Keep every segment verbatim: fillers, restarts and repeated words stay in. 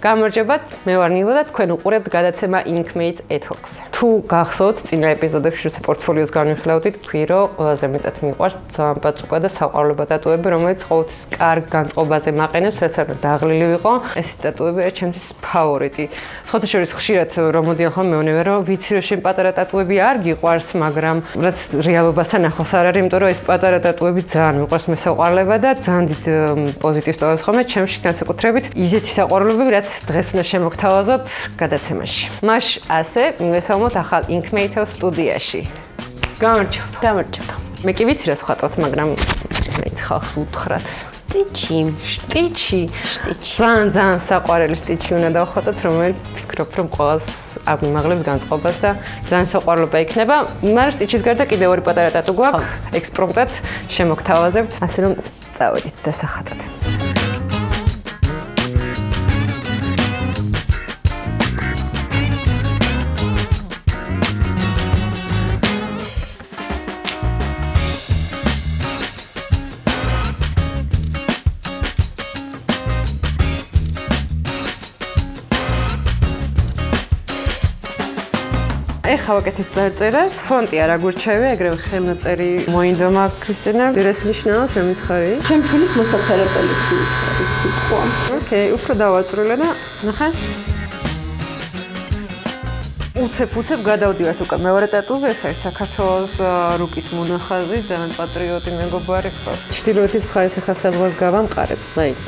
გამარჯობათ, მე ვარ ნილა და თქვენ უყურებთ გადაცემა Inkmate Ethos-ზე. თუ გახსოვთ, წინა ეპიზოდებში როცა პორტფოლიოს განვიხილავდით, თქვი რომ ყველაზე მეტად მიყვარს ბაწუკა და საყვარლო ტატუები, რომელიც ყოველთვის კარგ განწყობაზე მაყენებს, რაც არ დაღლილი ვიყო. ეს ტატუები არის ჩემთვის ფავორიტი. სხვათა შორის ხშირად რომ მოდიან ხოლმე მეუბნება რომ ვიცი რომ შენ პატარა ტატუები არ გიყვარს, მაგრამ რაც რეალობასთან ახლოს არ არის, იმიტომ რომ ეს პატარა ტატუები ძალიან მიყვარს მესაყვარლება და ძალიან დიდ პოზიტივს ტოვებს ხოლმე ჩემში განსაკუთრებით ისეთი საყვარლობები, რაც დღეს უნდა შემოგთავაზოთ გადაცემაში. მაშ ასე მივესალმოთ ახალ Inkmate სტუდიაში. გამარჯობა. გამარჯობა. მე კი ვიცი რა სხვაწოთ, მაგრამ მეც ხალხს უთხრათ. სტიჩი. სტიჩი. სტიჩი. ძალიან ძალიან საყვარელი სტიჩი უნდა დავხატოთ, რომელიც ვფიქრობ, რომ ყველას აგვიმაღლებს განწყობას და ძალიან საყვარლობა იქნება. მაგრამ სტიჩის გარდა კიდევ ორი პატარა ტატუ გვაქვს, ექსპრომტად შემოგთავაზებთ, ასე რომ წავედით დასახატად. ეხა ვაკეთებ წარწერას, ფონტი არ აგურჩევი, ეგრევე ხელნაწერი მოინდომა ქრისტინა. ეს ნიშნავს, რომ მითხარი? ჩემ შვილის მოსაფერებელი სიტყვა. ოკეი, უფრო დავაწრულე და ნახე. უცებ-უცებ გადავდივართ უკვე მეორე ტატუზე, ეს არის საქართველოს რუკის მონახაზი, ძალიან პატრიოტი მეგობარი ხავს. ჩრდილოეთის მხარეს ახლა საზღვარს გავამყარებ, მაინც.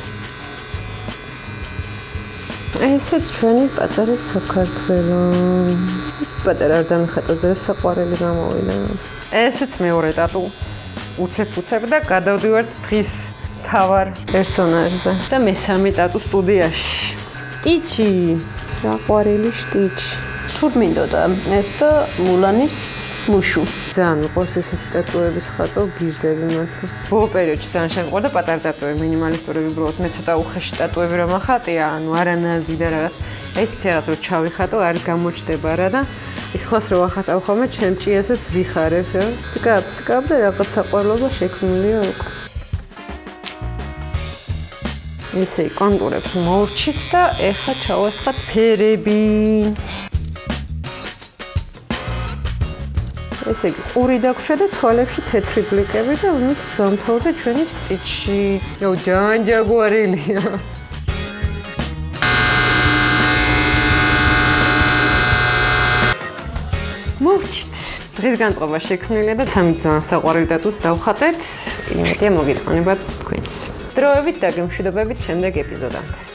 ესეც ჩვენი პატარა საქართველო. ის პატარა არ დამიხატოთ, რომ საყვარელი გამოვიდა. ესეც მეორე ტატუ. უცებ-უცებ და გადავდივართ დღის თავარ პერსონაჟზე და მესამე ტატუ სტუდიაში. სტიჩი. საყვარელი სტიჩი. სულ მინდოდა ეს და მულანის მუშუ. ძალიან მიყვარს ესეთი ტატუების ხატო, გიჟდები მართლა. ბოლო პერიოდში ძალიან შემიყვარდა პატარა ტატუები, მინიმალისტურები, უბრალოდ მე ცოტა უხეში ტატუები რომ ახატია, ანუ არანაზი და რაღაც. ესეთი რაღაც რო ჩავიხატო, არ გამოჩდება რა და ის ხოს რო ახატავ ხოლმე, ჩემ ჭიასაც ვიხარებ, რა. ცკაპ, ცკაპ და რაღაც საყვარლობა შექმნილია უკვე. ესე კონტურებს მოვჩით და ეხლა ჩავასხათ ფერები. ესე იგი, ყური დაგვრჩა და თვალებში თეთრი ბლიკები და ვინც დამთავრდა ჩვენი სტიჩი. ო, ძალიან ჯაგვარელია. მოვჩით. დღის განწყობა შექმნილია და სამი ძალიან საყვარელი ტატუს დავხატეთ. იმედია მოგეწონებათ თქვენც. დროებით და გემშვიდობებით შემდეგ ეპიზოდამდე.